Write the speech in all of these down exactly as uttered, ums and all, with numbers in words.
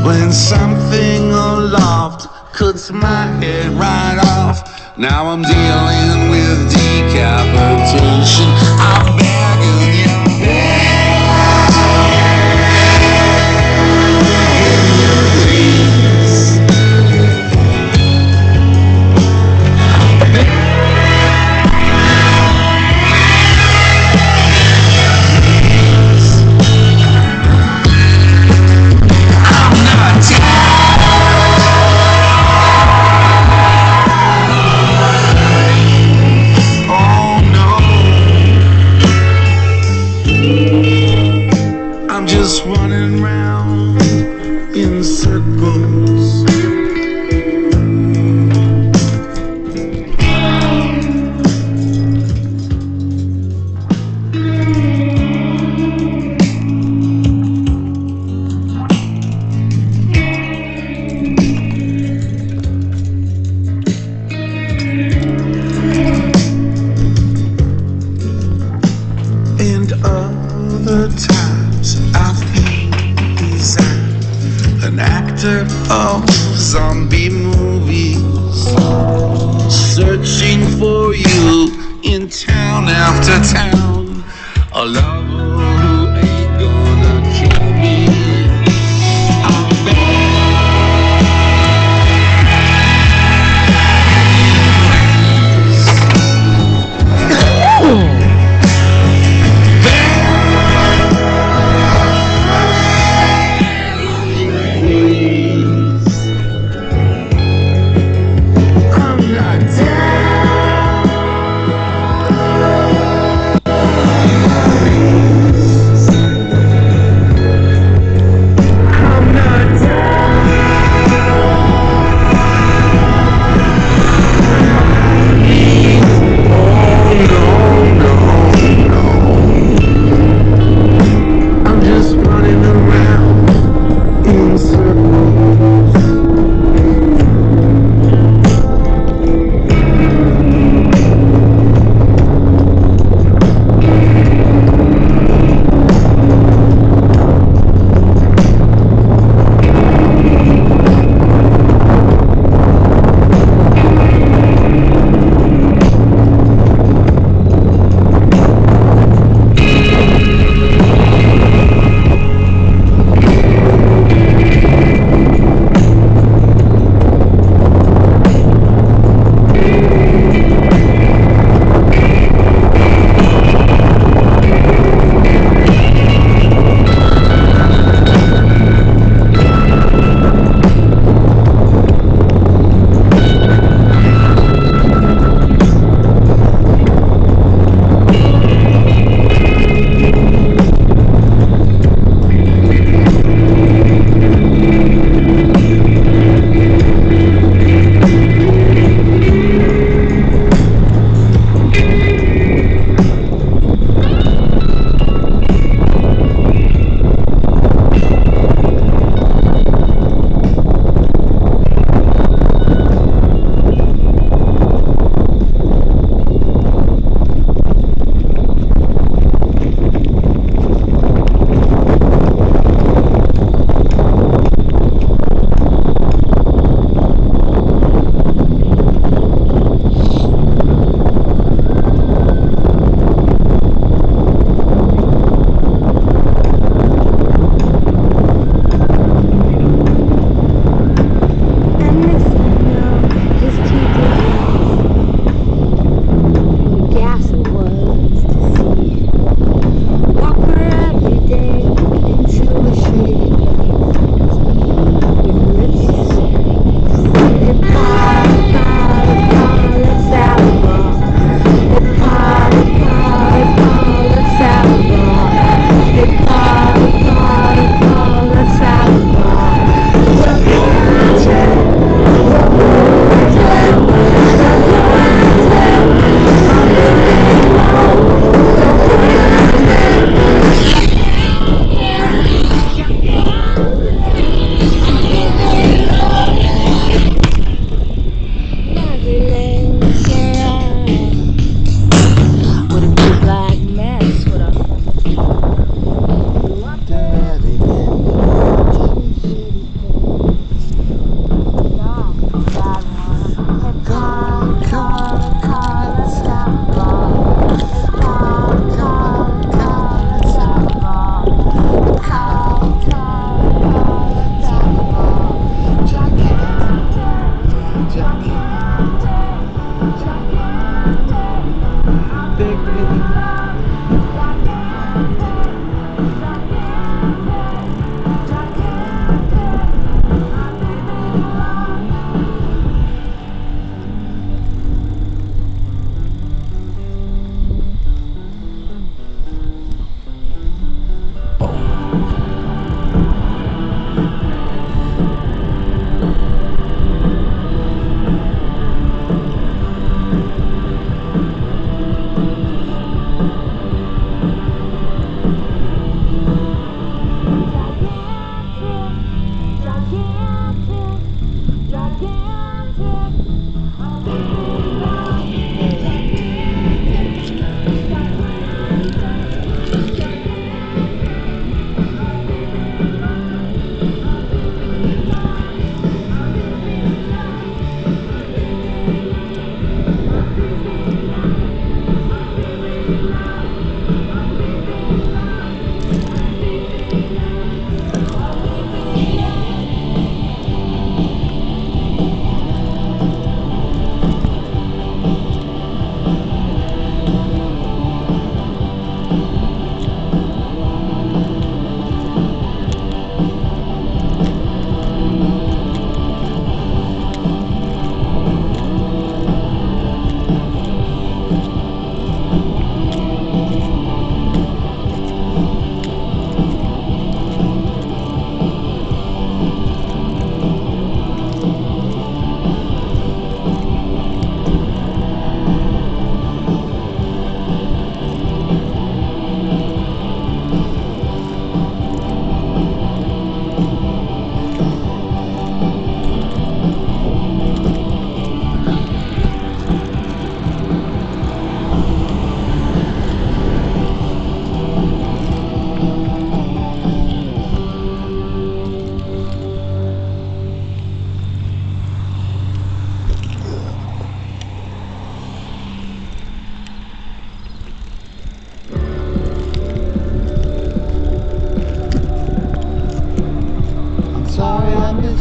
When something aloft cuts my head right off. Now I'm dealing with decapitation. I'm begging you. Just running round in circles. And other times I think he's an actor of zombie movies, searching for you in town after town. A lover who ain't gonna kill me. I bet.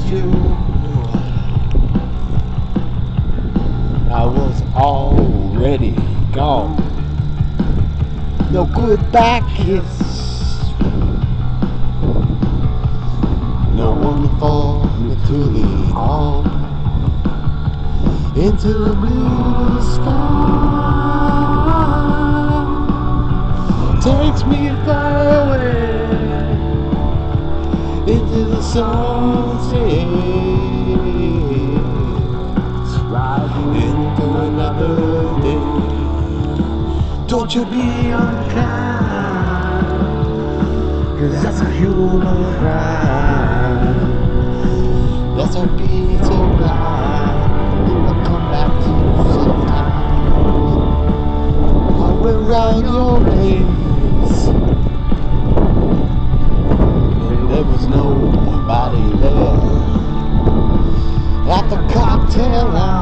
you, I was already gone. No goodbye kiss, no one for me to lean on. Into the blue sky takes me far away, into the sunset, into another day. Don't you be unkind, 'cause that's a human crime. Let's all be so blind, it will come back to you sometime. I will run your race, and there was nobody there at the cocktail line.